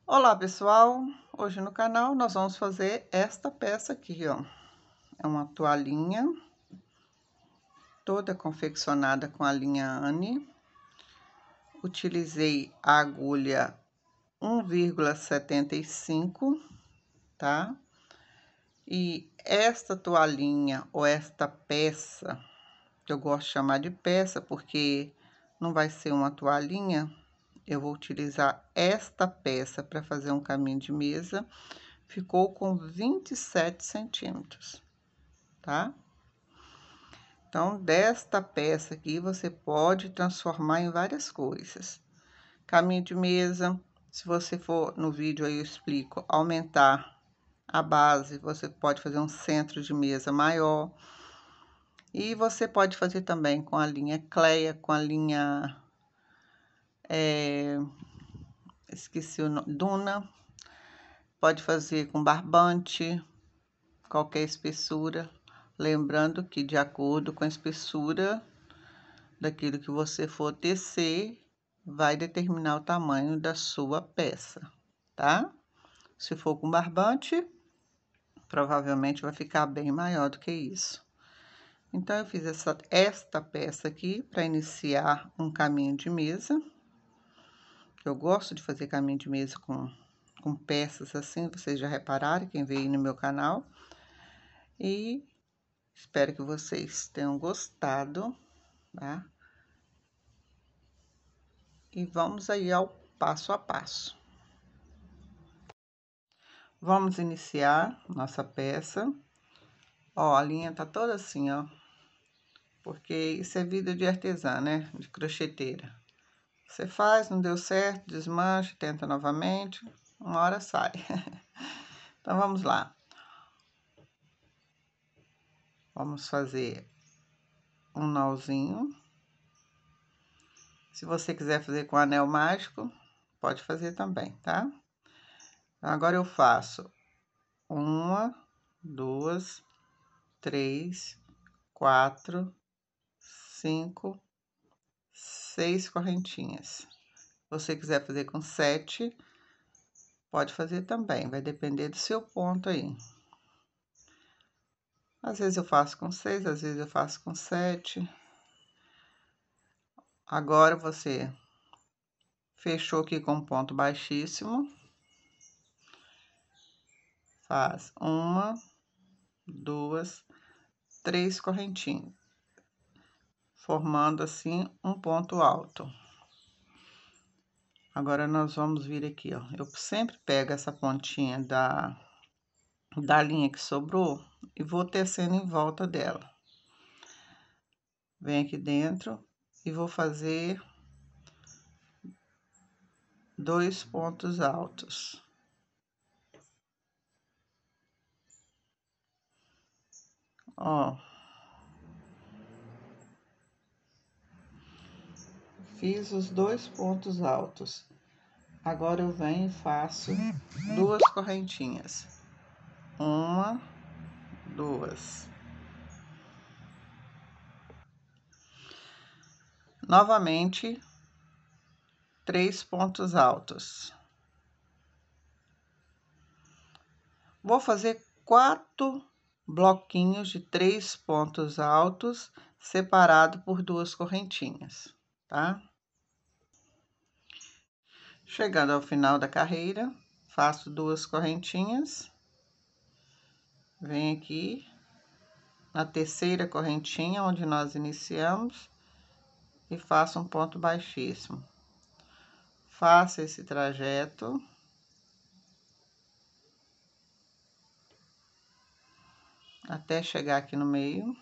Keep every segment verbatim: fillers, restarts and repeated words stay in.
Olá pessoal, hoje no canal nós vamos fazer esta peça aqui, ó. É uma toalhinha, toda confeccionada com a linha Anne. Utilizei a agulha um vírgula setenta e cinco, tá? E esta toalhinha ou esta peça, que eu gosto de chamar de peça porque não vai ser uma toalhinha, eu vou utilizar esta peça para fazer um caminho de mesa. Ficou com vinte e sete centímetros, tá? Então, desta peça aqui, você pode transformar em várias coisas. Caminho de mesa, se você for no vídeo aí eu explico, aumentar a base, você pode fazer um centro de mesa maior. E você pode fazer também com a linha Cleia, com a linha... É, esqueci o nome, Duna. Pode fazer com barbante, qualquer espessura. Lembrando que de acordo com a espessura daquilo que você for tecer, vai determinar o tamanho da sua peça, tá? Se for com barbante, provavelmente vai ficar bem maior do que isso. Então, eu fiz essa, esta peça aqui para iniciar um caminho de mesa. Eu gosto de fazer caminho de mesa com, com peças assim, vocês já repararam, quem veio no meu canal. E espero que vocês tenham gostado, tá? E vamos aí ao passo a passo. Vamos iniciar nossa peça. Ó, a linha tá toda assim, ó. Porque isso é vida de artesã, né? De crocheteira. Você faz, não deu certo, desmancha, tenta novamente, uma hora sai. Então, vamos lá. Vamos fazer um nozinho. Se você quiser fazer com anel mágico, pode fazer também, tá? Agora, eu faço uma, duas, três, quatro, cinco, seis correntinhas. Se você quiser fazer com sete, pode fazer também, vai depender do seu ponto aí. Às vezes eu faço com seis, às vezes eu faço com sete. Agora, você fechou aqui com ponto baixíssimo. Faz uma, duas, três correntinhas, formando assim um ponto alto. Agora, nós vamos vir aqui, ó. Eu sempre pego essa pontinha da, da linha que sobrou e vou tecendo em volta dela. Venho aqui dentro e vou fazer dois pontos altos. Ó. Fiz os dois pontos altos. Agora, eu venho e faço duas correntinhas. Uma, duas. Novamente, três pontos altos. Vou fazer quatro bloquinhos de três pontos altos, separado por duas correntinhas, tá? Chegando ao final da carreira, faço duas correntinhas. Venho aqui na terceira correntinha, onde nós iniciamos, e faço um ponto baixíssimo. Faço esse trajeto. Até chegar aqui no meio.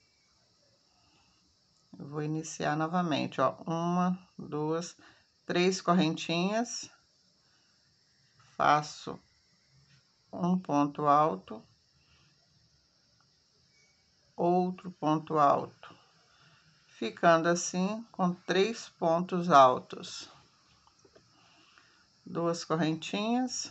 Eu vou iniciar novamente, ó. Uma, duas, três correntinhas. Faço um ponto alto. Outro ponto alto. Ficando assim, com três pontos altos. Duas correntinhas.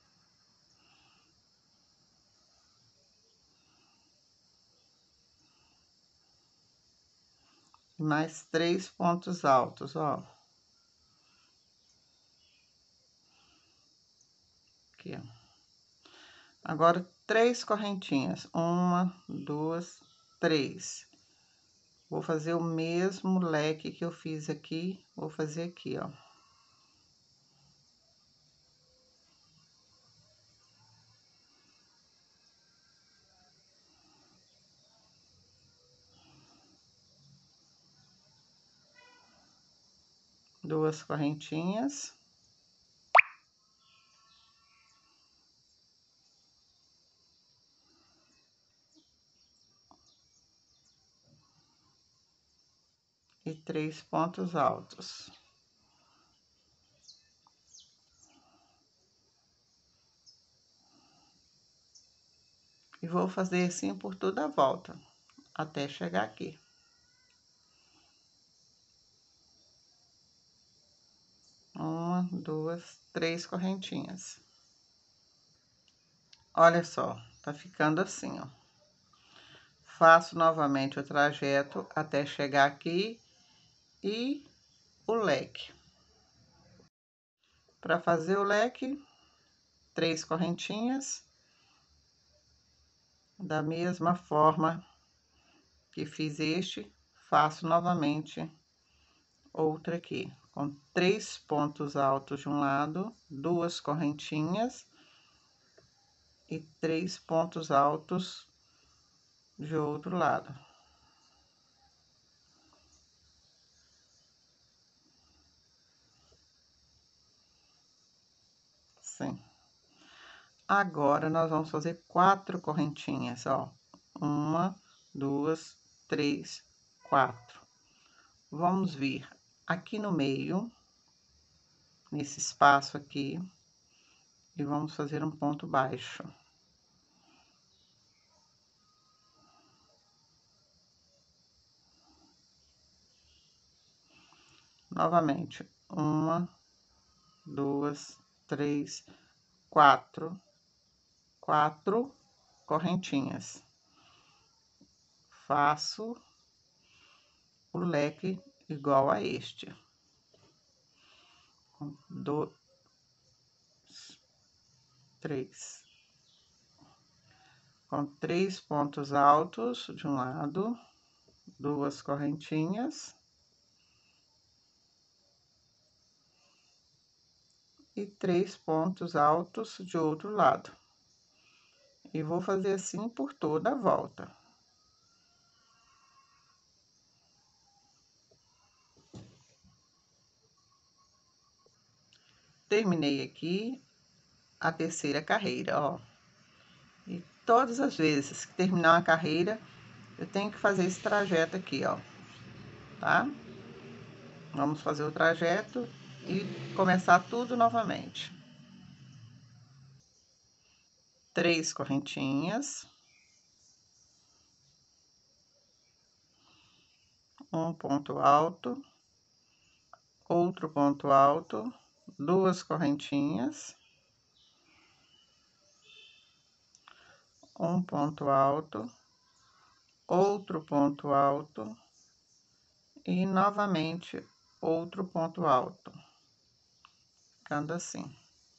Mais três pontos altos, ó. aqui, ó. Agora, três correntinhas. Uma, duas, três. Vou fazer o mesmo leque que eu fiz aqui, vou fazer aqui, ó. Duas correntinhas. E três pontos altos. E vou fazer assim por toda a volta, até chegar aqui. Uma, duas, três correntinhas. Olha só, tá ficando assim, ó. Faço novamente o trajeto até chegar aqui e o leque. Para fazer o leque, três correntinhas, da mesma forma que fiz este, faço novamente outra aqui, com três pontos altos de um lado, duas correntinhas e três pontos altos de outro lado. Sim. Agora, nós vamos fazer quatro correntinhas, ó. Uma, duas, três, quatro. Vamos vir aqui no meio, nesse espaço aqui, e vamos fazer um ponto baixo. Novamente, uma, duas, três, quatro, quatro correntinhas. Faço o leque igual a este. Um, dois, três. Com três pontos altos de um lado, duas correntinhas. E três pontos altos de outro lado. E vou fazer assim por toda a volta. Terminei aqui a terceira carreira, ó. E todas as vezes que terminar uma carreira, eu tenho que fazer esse trajeto aqui, ó, tá? Vamos fazer o trajeto e começar tudo novamente. Três correntinhas. Um ponto alto. Outro ponto alto. Duas correntinhas. Um ponto alto. Outro ponto alto. E novamente outro ponto alto. Ficando assim.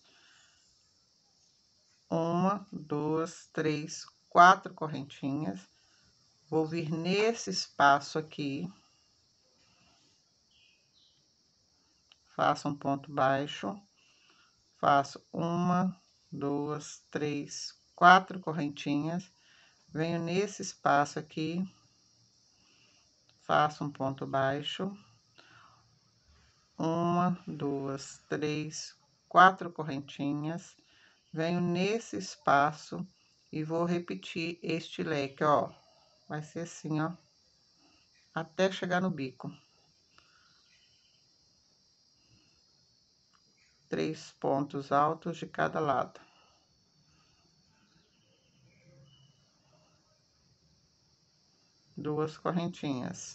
Uma, duas, três, quatro correntinhas. Vou vir nesse espaço aqui. Faço um ponto baixo. Faço uma, duas, três, quatro correntinhas. Venho nesse espaço aqui. Faço um ponto baixo. Uma, duas, três, quatro correntinhas. Venho nesse espaço e vou repetir este leque, ó. Vai ser assim, ó, até chegar no bico. Três pontos altos de cada lado. Duas correntinhas.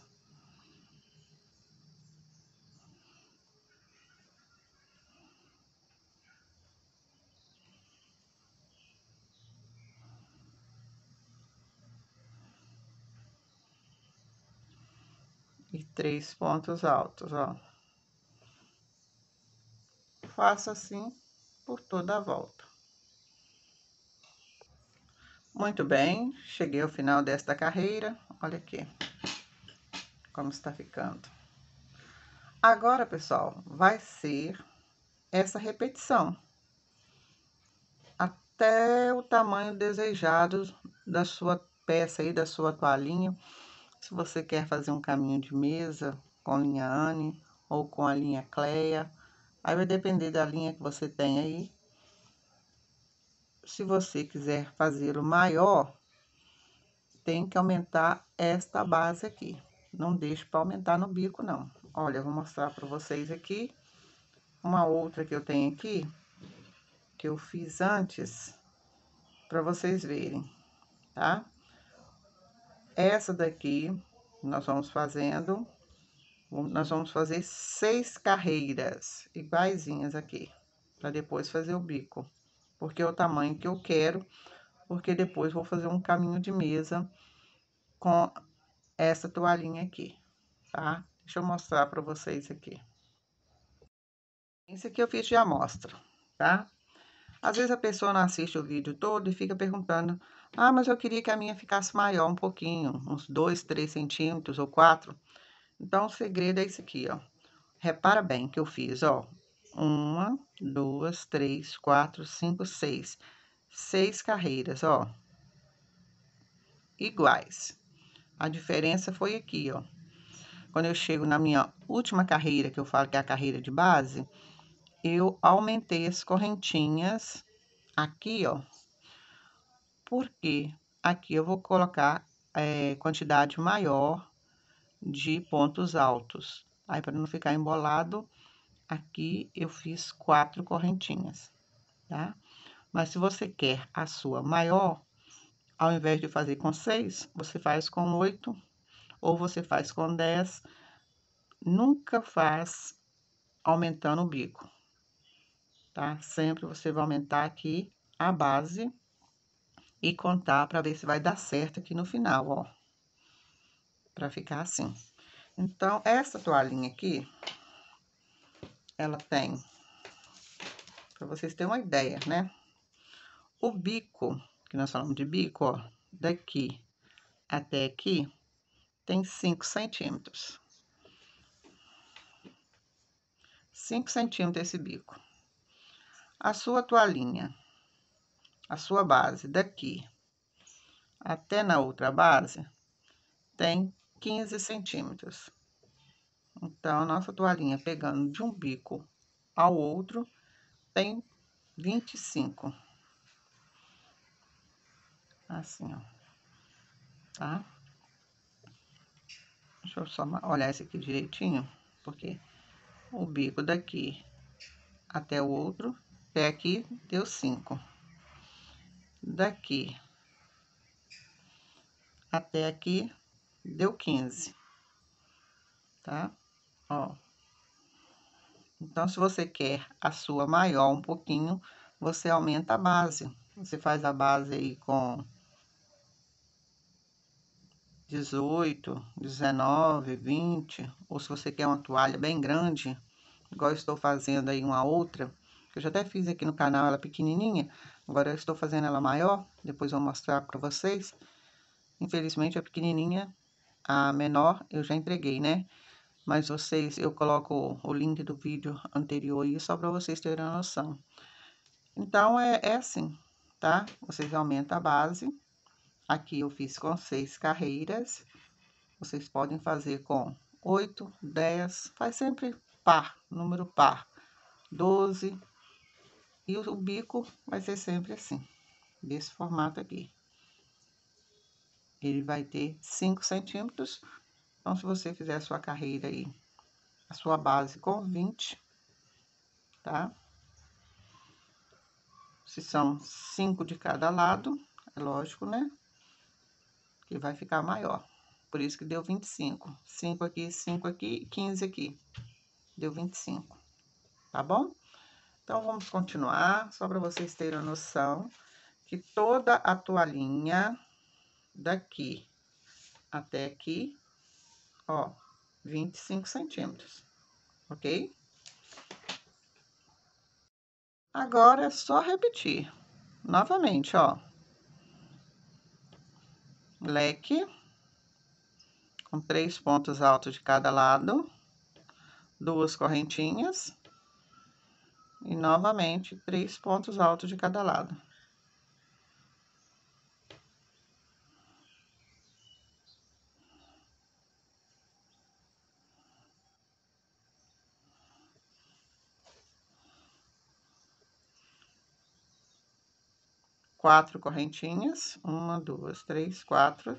E três pontos altos, ó. Faço assim por toda a volta. Muito bem, cheguei ao final desta carreira. Olha aqui como está ficando. Agora, pessoal, vai ser essa repetição até o tamanho desejado da sua peça aí, da sua toalhinha. Se você quer fazer um caminho de mesa com linha Anne ou com a linha Cleia, aí vai depender da linha que você tem aí. Se você quiser fazer o maior, tem que aumentar esta base aqui. Não deixe para aumentar no bico, não. Olha, eu vou mostrar para vocês aqui uma outra que eu tenho aqui, que eu fiz antes, para vocês verem, tá? Essa daqui, nós vamos fazendo, nós vamos fazer seis carreiras iguaizinhas aqui, para depois fazer o bico, porque é o tamanho que eu quero, porque depois vou fazer um caminho de mesa com essa toalhinha aqui, tá? Deixa eu mostrar para vocês aqui. Isso aqui eu fiz de amostra, tá? Às vezes a pessoa não assiste o vídeo todo e fica perguntando: ah, mas eu queria que a minha ficasse maior um pouquinho, uns dois, três centímetros ou quatro. Então, o segredo é isso aqui, ó. Repara bem que eu fiz, ó. Uma, duas, três, quatro, cinco, seis. Seis carreiras, ó. Iguais. A diferença foi aqui, ó. Quando eu chego na minha última carreira, que eu falo que é a carreira de base, eu aumentei as correntinhas aqui, ó. Porque aqui eu vou colocar é, quantidade maior de pontos altos. Aí, para não ficar embolado, aqui eu fiz quatro correntinhas, tá? Mas se você quer a sua maior, ao invés de fazer com seis, você faz com oito, ou você faz com dez. Nunca faz aumentando o bico, tá? Sempre você vai aumentar aqui a base e contar para ver se vai dar certo aqui no final, ó. Para ficar assim. Então, essa toalhinha aqui, ela tem, para vocês terem uma ideia, né? O bico, que nós falamos de bico, ó, daqui até aqui, tem cinco centímetros. cinco centímetros esse bico. A sua toalhinha, a sua base daqui até na outra base, tem quinze centímetros. Então, a nossa toalhinha pegando de um bico ao outro, tem vinte e cinco. Assim, ó. Tá? Deixa eu só olhar esse aqui direitinho, porque o bico daqui até o outro pé aqui deu cinco. Daqui até aqui deu quinze, tá? Ó. Então, se você quer a sua maior um pouquinho, você aumenta a base. Você faz a base aí com dezoito, dezenove, vinte, ou se você quer uma toalha bem grande, igual eu estou fazendo aí uma outra, que eu já até fiz aqui no canal, ela pequenininha, agora eu estou fazendo ela maior, depois eu vou mostrar para vocês. Infelizmente, a pequenininha, a menor, eu já entreguei, né? Mas vocês, eu coloco o link do vídeo anterior aí, só para vocês terem uma noção. Então, é, é assim, tá? Vocês aumentam a base. Aqui eu fiz com seis carreiras. Vocês podem fazer com oito, dez, faz sempre par, número par. doze. E o bico vai ser sempre assim, desse formato aqui. Ele vai ter cinco centímetros. Então, se você fizer a sua carreira aí, a sua base com vinte, tá? Se são cinco de cada lado, é lógico, né? Que vai ficar maior. Por isso que deu vinte e cinco. cinco aqui, cinco aqui, quinze aqui. Deu vinte e cinco, tá bom? Então, vamos continuar, só para vocês terem a noção que toda a toalhinha daqui até aqui, ó, vinte e cinco centímetros, ok? Agora é só repetir novamente, ó. leque, com três pontos altos de cada lado, duas correntinhas, e novamente, três pontos altos de cada lado. Quatro correntinhas, uma, duas, três, quatro.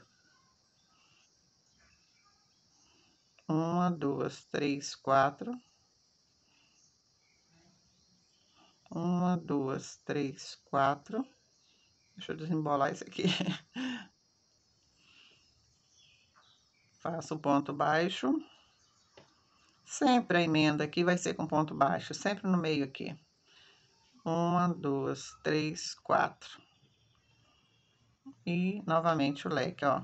Uma, duas, três, quatro. Uma, duas, três, quatro. Deixa eu desembolar isso aqui. Faço o ponto baixo. Sempre a emenda aqui vai ser com ponto baixo, sempre no meio aqui. Uma, duas, três, quatro. E novamente o leque, ó.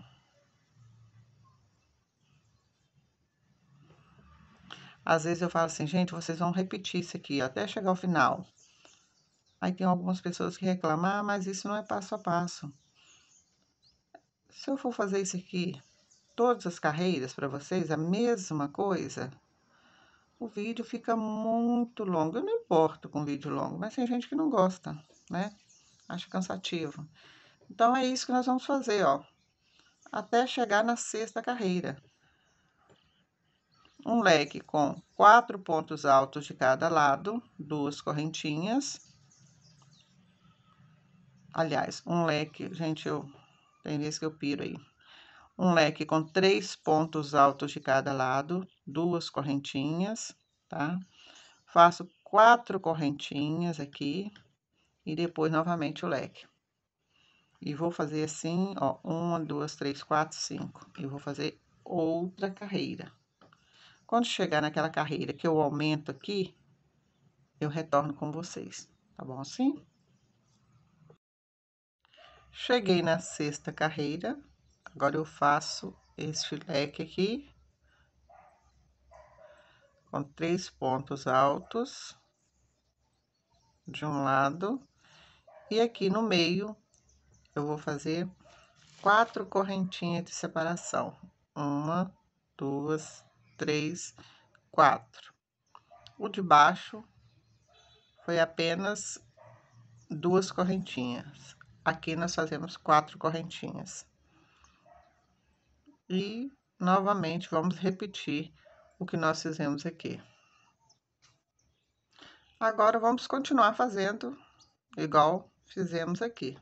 Às vezes eu falo assim, gente, vocês vão repetir isso aqui até chegar ao final. Aí tem algumas pessoas que reclamam, ah, mas isso não é passo a passo. Se eu for fazer isso aqui, todas as carreiras para vocês, a mesma coisa, o vídeo fica muito longo. Eu não importo com vídeo longo, mas tem gente que não gosta, né? Acha cansativo. Então, é isso que nós vamos fazer, ó. Até chegar na sexta carreira. Um leque com quatro pontos altos de cada lado, duas correntinhas. Aliás, um leque, gente, eu tem vezes que eu piro aí. Um leque com três pontos altos de cada lado, duas correntinhas, tá? Faço quatro correntinhas aqui e depois novamente o leque. E vou fazer assim, ó, uma, duas, três, quatro, cinco. E vou fazer outra carreira. Quando chegar naquela carreira que eu aumento aqui, eu retorno com vocês, tá bom assim? Cheguei na sexta carreira, agora eu faço este leque aqui, com três pontos altos de um lado, e aqui no meio eu vou fazer quatro correntinhas de separação. Uma, duas, três, quatro. O de baixo foi apenas duas correntinhas. Aqui nós fazemos quatro correntinhas. E, novamente, vamos repetir o que nós fizemos aqui. Agora, vamos continuar fazendo igual fizemos aqui.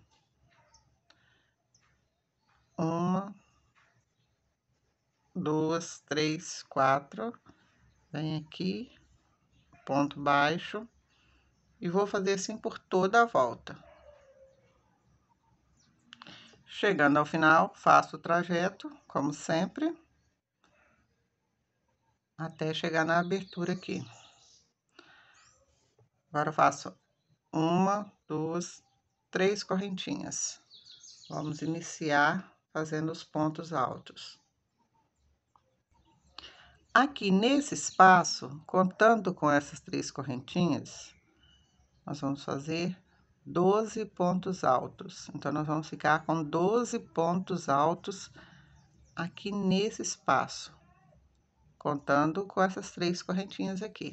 Uma, duas, três, quatro. Vem aqui, ponto baixo. E vou fazer assim por toda a volta. Chegando ao final, faço o trajeto, como sempre, até chegar na abertura aqui. Agora, eu faço uma, duas, três correntinhas. Vamos iniciar fazendo os pontos altos. Aqui nesse espaço, contando com essas três correntinhas, nós vamos fazer doze pontos altos. Então, nós vamos ficar com doze pontos altos aqui nesse espaço, contando com essas três correntinhas aqui.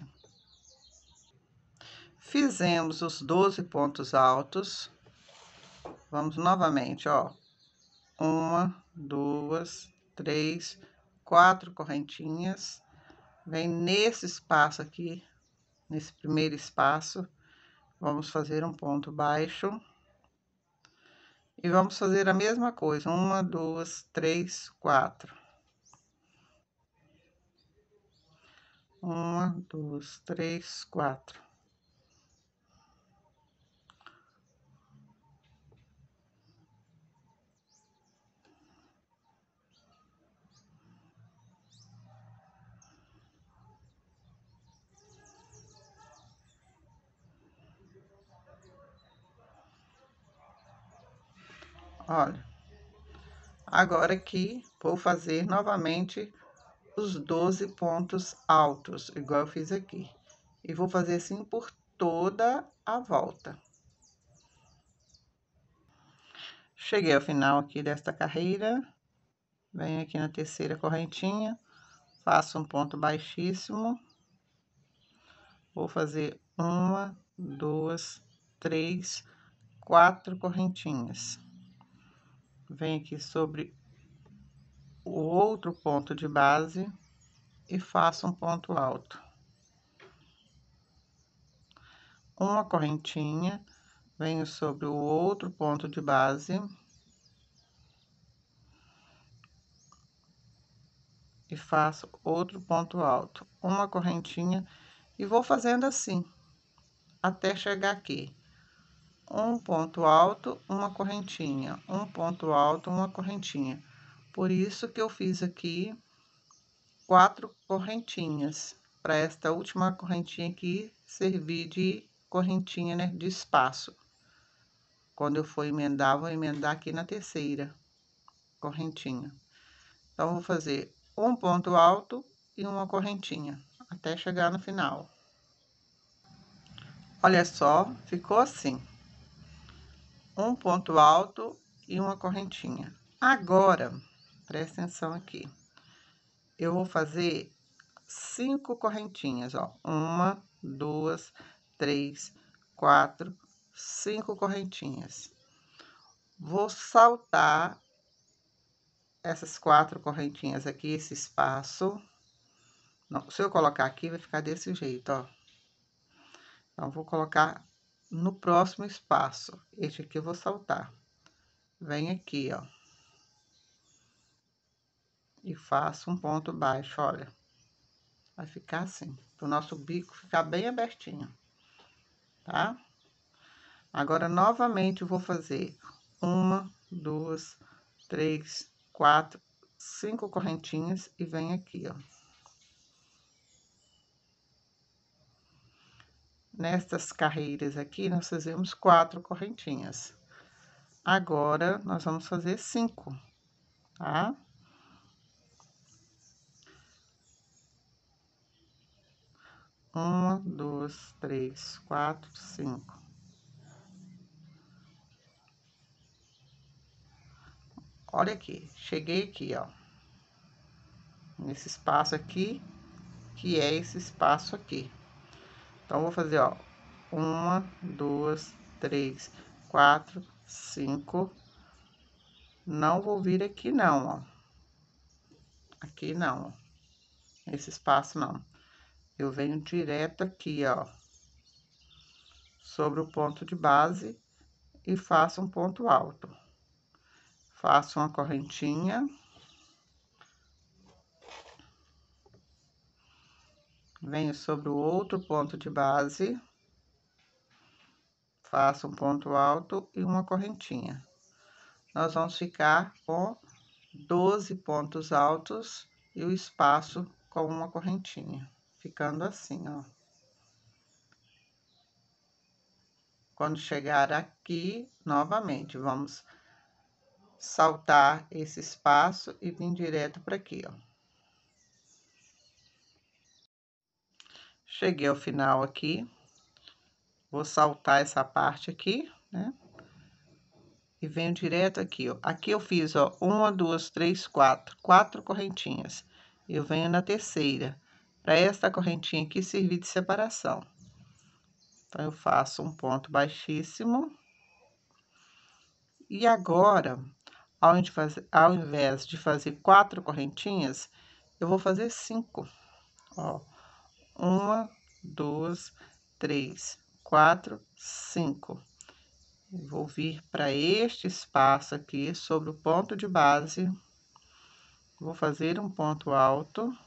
Fizemos os doze pontos altos. Vamos novamente, ó. Uma, duas, três, quatro correntinhas. Vem nesse espaço aqui, nesse primeiro espaço, vamos fazer um ponto baixo. E vamos fazer a mesma coisa, uma, duas, três, quatro. Uma, duas, três, quatro. Olha, agora aqui vou fazer novamente os doze pontos altos, igual eu fiz aqui. E vou fazer assim por toda a volta. Cheguei ao final aqui desta carreira, Venho aqui na terceira correntinha, faço um ponto baixíssimo. Vou fazer uma, duas, três, quatro correntinhas. Venho aqui sobre o outro ponto de base e faço um ponto alto. Uma correntinha, venho sobre o outro ponto de base e faço outro ponto alto, uma correntinha, e vou fazendo assim até chegar aqui. Um ponto alto, uma correntinha, um ponto alto, uma correntinha. Por isso que eu fiz aqui quatro correntinhas, para esta última correntinha aqui servir de correntinha, né, de espaço. Quando eu for emendar, vou emendar aqui na terceira correntinha. Então, vou fazer um ponto alto e uma correntinha, até chegar no final. Olha só, ficou assim. Um ponto alto e uma correntinha. Agora, presta atenção aqui. Eu vou fazer cinco correntinhas, ó. Uma, duas, três, quatro, cinco correntinhas. Vou saltar essas quatro correntinhas aqui, esse espaço. Não, se eu colocar aqui, vai ficar desse jeito, ó. Então, vou colocar no próximo espaço. Este aqui eu vou saltar. Vem aqui, ó. E faço um ponto baixo, olha. Vai ficar assim, pro nosso bico ficar bem abertinho, tá? Agora, novamente, eu vou fazer uma, duas, três, quatro, cinco correntinhas e venho aqui, ó. Nestas carreiras aqui, nós fizemos quatro correntinhas. Agora, nós vamos fazer cinco, tá? Uma, duas, três, quatro, cinco. Olha aqui, cheguei aqui, ó. Nesse espaço aqui, que é esse espaço aqui. Então, vou fazer, ó, uma, duas, três, quatro, cinco. Não vou vir aqui, não, ó. Aqui não, ó. Esse espaço não. Eu venho direto aqui, ó, sobre o ponto de base e faço um ponto alto. Faço uma correntinha. Venho sobre o outro ponto de base. Faço um ponto alto e uma correntinha. Nós vamos ficar com doze pontos altos e o espaço com uma correntinha, ficando assim, ó. Quando chegar aqui, novamente, vamos saltar esse espaço e vir direto para aqui, ó. Cheguei ao final aqui, vou saltar essa parte aqui, né? E venho direto aqui, ó. Aqui eu fiz, ó, uma, duas, três, quatro, quatro correntinhas. Eu venho na terceira, para esta correntinha aqui servir de separação. Então, eu faço um ponto baixíssimo. E agora, ao invés de fazer, ao invés de fazer quatro correntinhas, eu vou fazer cinco. Ó, uma, duas, três, quatro, cinco. Vou vir para este espaço aqui, sobre o ponto de base. Vou fazer um ponto alto.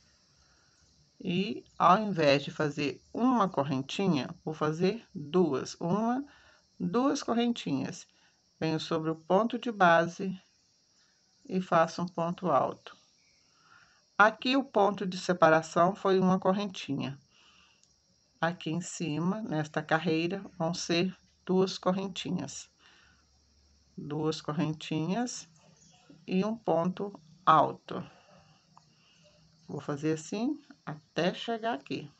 E, ao invés de fazer uma correntinha, vou fazer duas. Uma, duas correntinhas. Venho sobre o ponto de base e faço um ponto alto. Aqui, o ponto de separação foi uma correntinha. Aqui em cima, nesta carreira, vão ser duas correntinhas. Duas correntinhas e um ponto alto. Vou fazer assim até chegar aqui.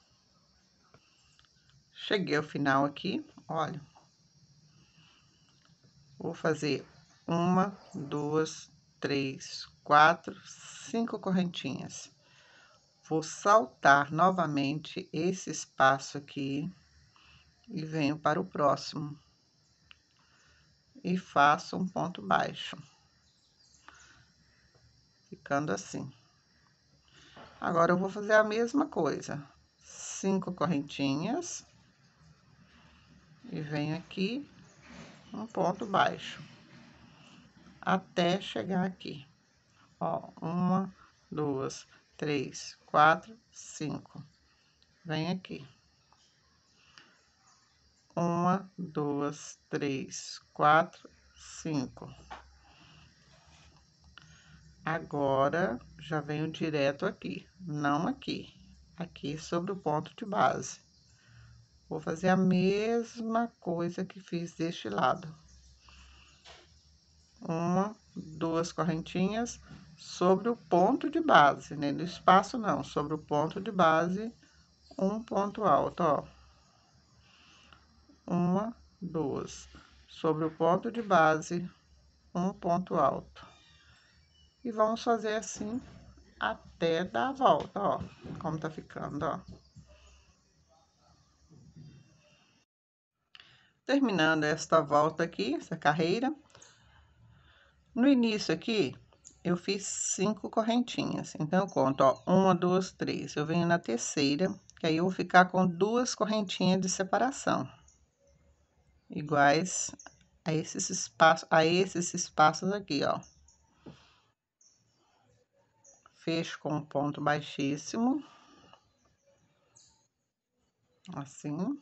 Cheguei ao final aqui, olha. Vou fazer uma, duas, três, quatro, cinco correntinhas. Vou saltar novamente esse espaço aqui e venho para o próximo. E faço um ponto baixo. Ficando assim. Agora, eu vou fazer a mesma coisa. Cinco correntinhas. E venho aqui, um ponto baixo. Até chegar aqui. Ó, uma, duas, três, quatro, cinco. Vem aqui. Uma, duas, três, quatro, cinco. Agora, já venho direto aqui, não aqui. Aqui sobre o ponto de base. Vou fazer a mesma coisa que fiz deste lado. Uma, duas correntinhas sobre o ponto de base, né? No espaço não, sobre o ponto de base, um ponto alto, ó. Uma, duas. Sobre o ponto de base, um ponto alto. E vamos fazer assim até dar a volta, ó. Como tá ficando, ó. Terminando esta volta aqui, essa carreira. No início aqui, eu fiz cinco correntinhas. Então, eu conto, ó, uma, duas, três. Eu venho na terceira, que aí eu vou ficar com duas correntinhas de separação. Iguais a esses espaços, a esses espaços aqui, ó. Fecho com um ponto baixíssimo. Assim.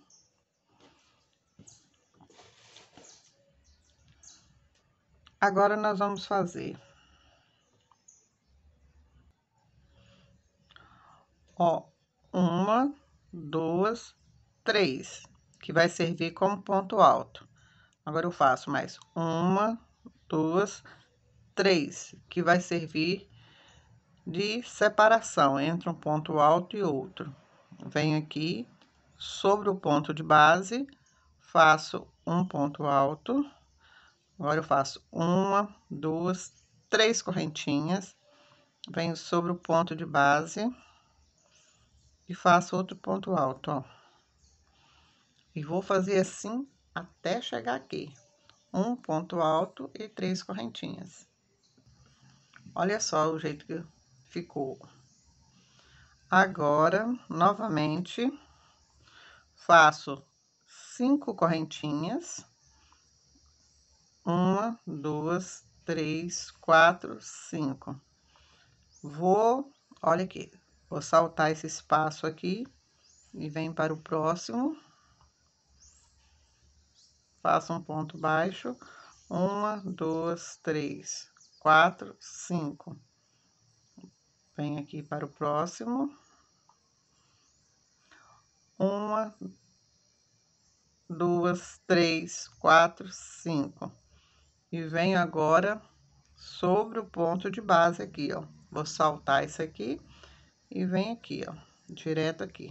Agora, nós vamos fazer... Ó, uma, duas, três, que vai servir como ponto alto. Agora, eu faço mais uma, duas, três, que vai servir de separação entre um ponto alto e outro. Venho aqui, sobre o ponto de base, faço um ponto alto. Agora, eu faço uma, duas, três correntinhas. Venho sobre o ponto de base e faço outro ponto alto, ó. E vou fazer assim até chegar aqui. Um ponto alto e três correntinhas. Olha só o jeito que ficou. Agora, novamente, faço cinco correntinhas. Uma, duas, três, quatro, cinco. Vou, olha aqui, vou saltar esse espaço aqui e venho para o próximo. Faço um ponto baixo. Uma, duas, três, quatro, cinco. Venho aqui para o próximo. Uma, duas, três, quatro, cinco. E venho agora sobre o ponto de base aqui, ó. Vou saltar isso aqui e venho aqui, ó, direto aqui.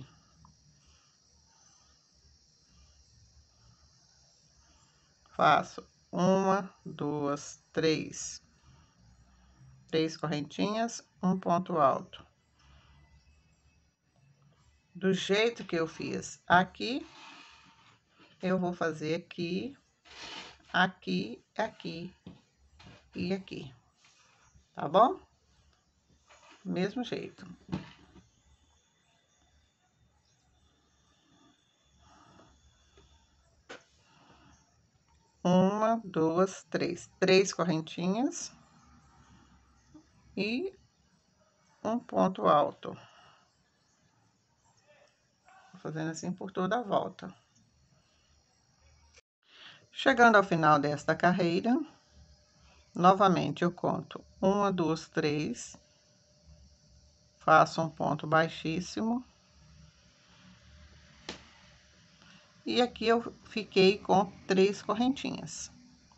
Faço uma, duas, três. Três correntinhas, um ponto alto. Do jeito que eu fiz aqui, eu vou fazer aqui, aqui, aqui e aqui, tá bom? Mesmo jeito. Uma, duas, três. Três correntinhas e um ponto alto. Vou fazendo assim por toda a volta. Chegando ao final desta carreira, novamente eu conto uma, duas, três, faço um ponto baixíssimo. E aqui eu fiquei com três correntinhas.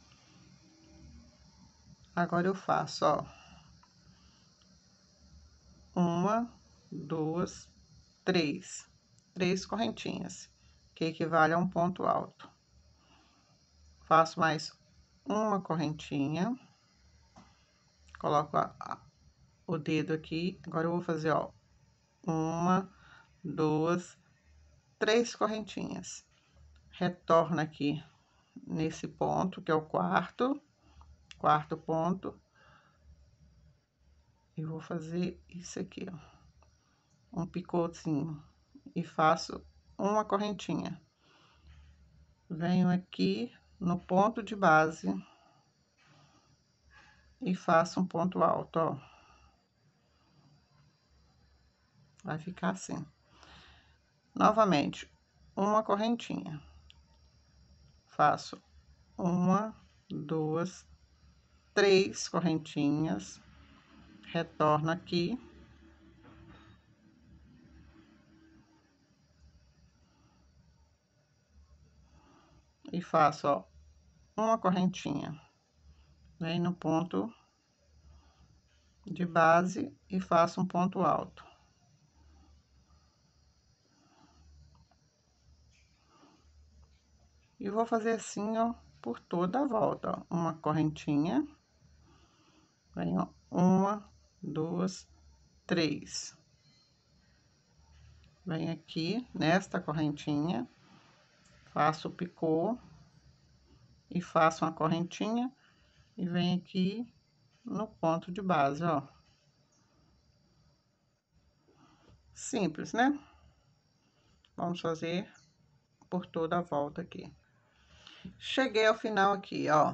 Agora, eu faço, ó, uma, duas, três, três correntinhas, que equivale a um ponto alto. Faço mais uma correntinha, Coloco a, a, o dedo aqui. Agora, eu vou fazer, ó, uma, duas, três correntinhas. Retorno aqui nesse ponto, que é o quarto, quarto ponto. E vou fazer isso aqui, ó, um picôzinho. E faço uma correntinha. Venho aqui no ponto de base e faço um ponto alto, ó. Vai ficar assim. Novamente, uma correntinha. Faço uma, duas, três correntinhas. Retorno aqui. E faço, ó, uma correntinha. Vem no ponto de base e faço um ponto alto. E vou fazer assim, ó, por toda a volta, ó. Uma correntinha. Vem, ó, uma, duas, três. Vem aqui nesta correntinha, faço o picô e faço uma correntinha e venho aqui no ponto de base, ó. Simples, né? Vamos fazer por toda a volta aqui. Cheguei ao final aqui, ó.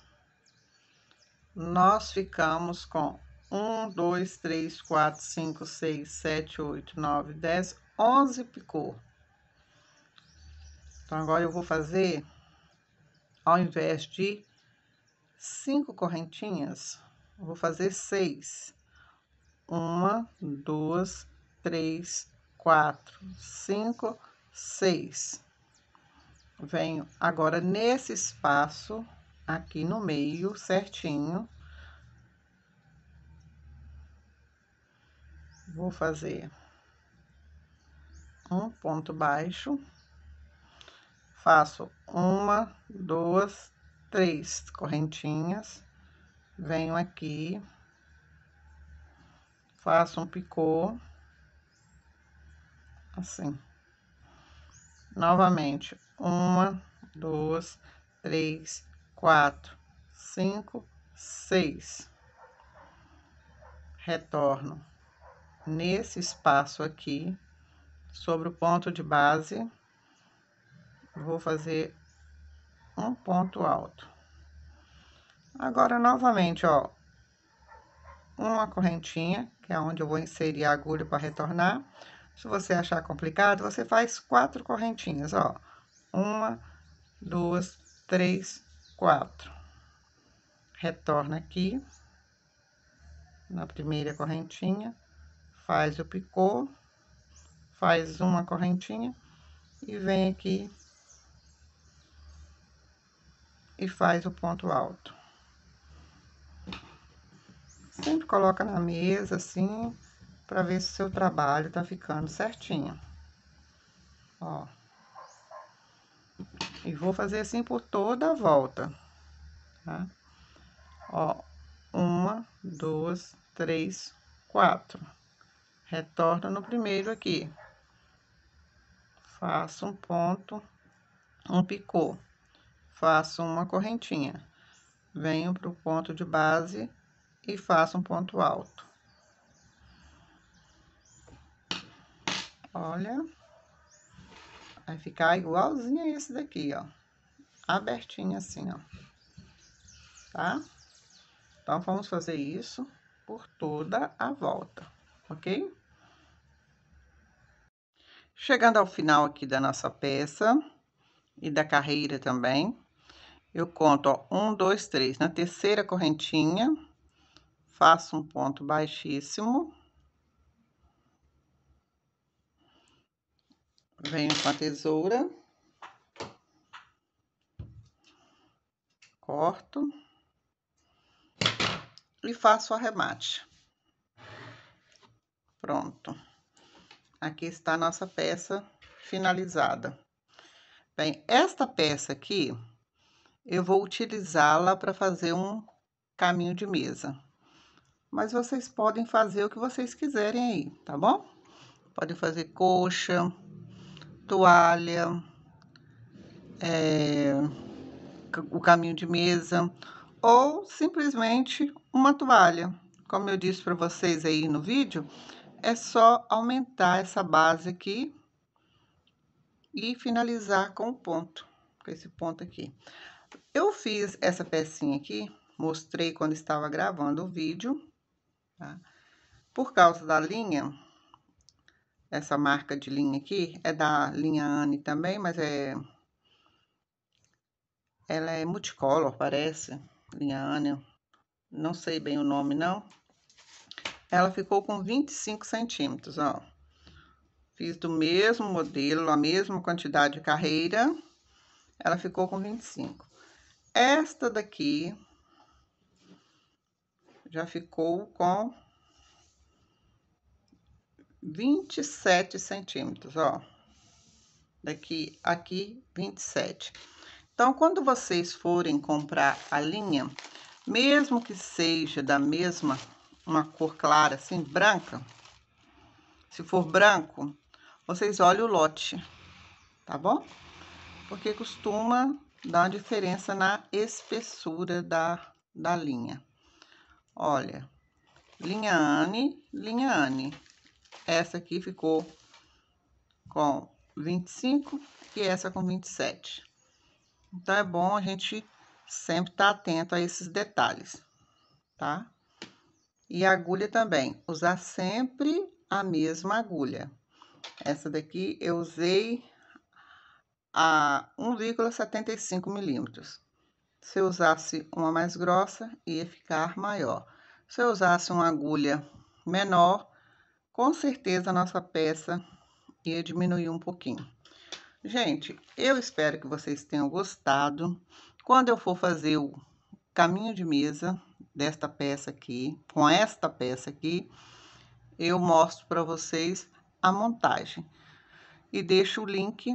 Nós ficamos com um, dois, três, quatro, cinco, seis, sete, oito, nove, dez, onze picô. Então, agora eu vou fazer, ao invés de cinco correntinhas, eu vou fazer seis. Uma, duas, três, quatro, cinco, seis. Venho agora nesse espaço, aqui no meio, certinho. Vou fazer um ponto baixo. Faço uma, duas, três correntinhas. Venho aqui. Faço um picô. Assim. Novamente, uma, duas, três, quatro, cinco, seis. Retorno nesse espaço aqui, sobre o ponto de base, vou fazer um ponto alto. Agora, novamente, ó, uma correntinha, que é onde eu vou inserir a agulha para retornar. Se você achar complicado, você faz quatro correntinhas, ó. Uma, duas, três, quatro. Retorna aqui, na primeira correntinha, faz o picô, faz uma correntinha e vem aqui e faz o ponto alto. Sempre coloca na mesa, assim, pra ver se o seu trabalho tá ficando certinho. Ó. E vou fazer assim por toda a volta, tá? Ó, uma, duas, três, quatro. Retorno no primeiro aqui. Faço um ponto, um picô. Faço uma correntinha. Venho pro ponto de base e faço um ponto alto. Olha, vai ficar igualzinho a esse daqui, ó. Abertinho assim, ó. Tá? Então, vamos fazer isso por toda a volta, ok? Chegando ao final aqui da nossa peça e da carreira também, eu conto, ó, um, dois, três. Na terceira correntinha, faço um ponto baixíssimo. Venho com a tesoura. Corto. E faço o arremate. Pronto. Aqui está a nossa peça finalizada. Bem, esta peça aqui, eu vou utilizá-la para fazer um caminho de mesa. mas vocês podem fazer o que vocês quiserem aí, tá bom? Podem fazer coxa, toalha, é, o caminho de mesa, ou simplesmente uma toalha. Como eu disse para vocês aí no vídeo, é só aumentar essa base aqui e finalizar com o ponto, com esse ponto aqui. Eu fiz essa pecinha aqui, mostrei quando estava gravando o vídeo, tá? Por causa da linha, essa marca de linha aqui, é da linha Anne também, mas é... ela é multicolor, parece, linha Anne, não sei bem o nome, não. Ela ficou com vinte e cinco centímetros, ó. Fiz do mesmo modelo, a mesma quantidade de carreira, ela ficou com vinte e cinco. Esta daqui já ficou com vinte e sete centímetros, ó. Daqui, aqui, vinte e sete. Então, quando vocês forem comprar a linha, mesmo que seja da mesma, uma cor clara, assim, branca, se for branco, vocês olhem o lote, tá bom? Porque costuma dar uma diferença na espessura da, da linha. Olha, linha Anne, linha Anne. Essa aqui ficou com vinte e cinco e essa com vinte e sete. Então, é bom a gente sempre estar atento a esses detalhes, tá? E a agulha também, usar sempre a mesma agulha. Essa daqui eu usei a um vírgula setenta e cinco milímetros. Se eu usasse uma mais grossa, ia ficar maior. Se eu usasse uma agulha menor, com certeza a nossa peça ia diminuir um pouquinho. Gente, eu espero que vocês tenham gostado. Quando eu for fazer o caminho de mesa desta peça aqui, com esta peça aqui, eu mostro para vocês a montagem. E deixo o link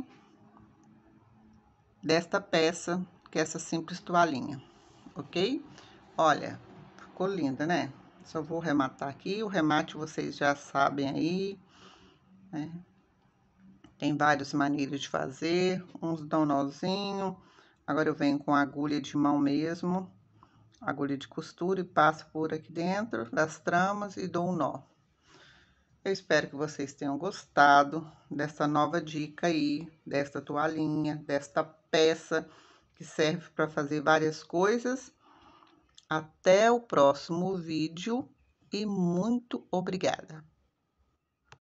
desta peça, que é essa simples toalhinha, ok? Olha, ficou linda, né? Só vou rematar aqui, o remate vocês já sabem aí, né? Tem várias maneiras de fazer, uns dão nozinho. Agora eu venho com agulha de mão mesmo, agulha de costura, e passo por aqui dentro das tramas e dou um nó. Eu espero que vocês tenham gostado dessa nova dica aí, desta toalhinha, desta peça que serve para fazer várias coisas. Até o próximo vídeo e muito obrigada!